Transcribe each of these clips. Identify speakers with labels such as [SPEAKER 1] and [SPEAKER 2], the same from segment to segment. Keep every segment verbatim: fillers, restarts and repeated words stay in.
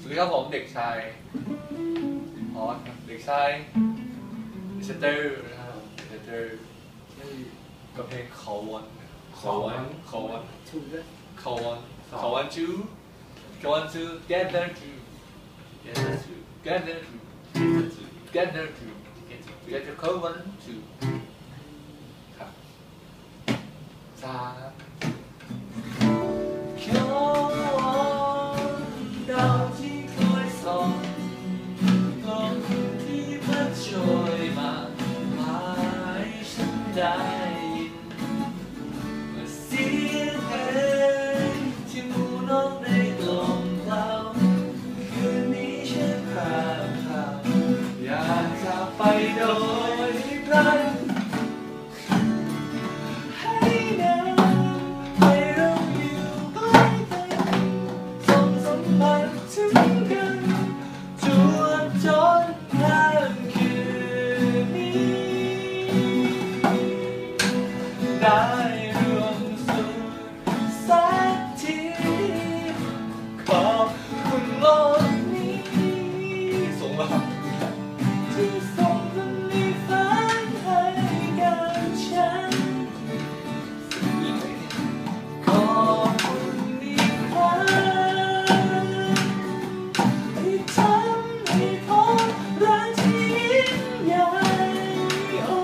[SPEAKER 1] วัสดีครับผมเด็กชายออสเด็กชายดิสเตอร์นะครับดิสเตอร์กับเพลงเขาวันเขาวันเขาวันเขาวันเขาวันจูเขาวันจู gather to gather to gather to gather to gather เขาวันจูครับสามดาวที่คอยส่องลมที่พัดโชยมาพาให้ฉันได้ยินเสียงเพลงที่หมู่นกในกลมเกลาคืนนี้ฉันพาพาอยากจะไปโดยพลันได้รวมสุขสักทีขอบคุณโลกนี้ส่งมาที่ส่งคนมีฝันให้กับฉันขอบคุณอีกครั้งที่ทำให้พบรักที่ยิ่งใหญ่โอ้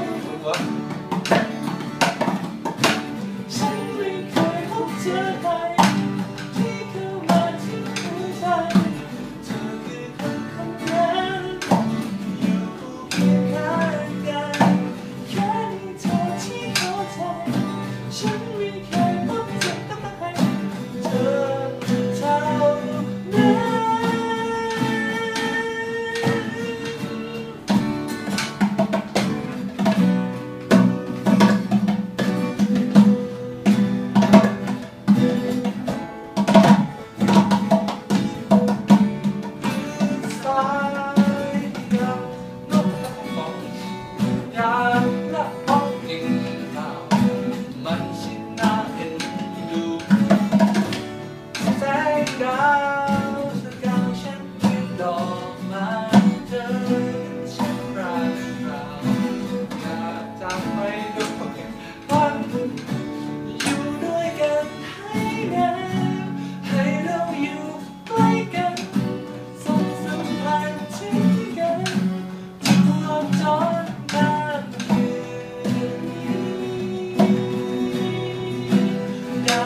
[SPEAKER 1] เจอใครที่เข้ามาที่หัวใจเธอคือคนคนนั้นอยู่คู่เคียงข้างกันแค่มีเธอที่เข้าใจฉันไม่เคยพบเจอกับใครเธอเท่านั้นดาวสกาวฉันเป็นดอกไม้เธอฉันรักเราอยากจะไปด้วยวันอยู่ด้วยกันให้นานให้เราอยู่ใกล้กันส่งสัมพันธ์ถึงกันตลอดจนนานคืนนี้ได้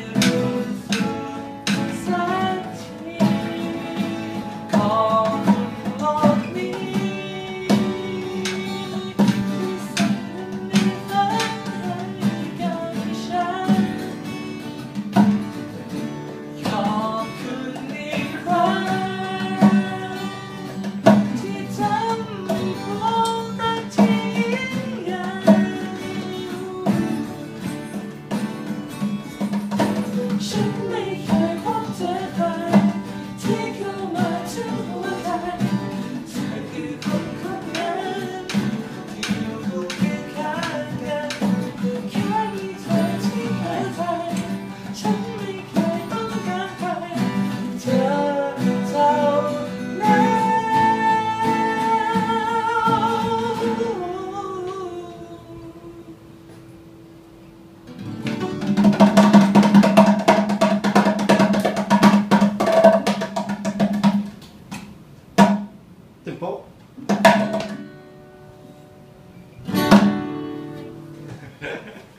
[SPEAKER 1] ฉันไม่เคยพบเจอใครที่เข้ามาถึงหัวใจเธอคือคนคนนั้นที่อยู่คู่เคียงข้างกันแค่มีเธอที่เข้าใจฉันไม่เคยต้องการใครเธอเท่านั้น
[SPEAKER 2] ถึงโป๊ะ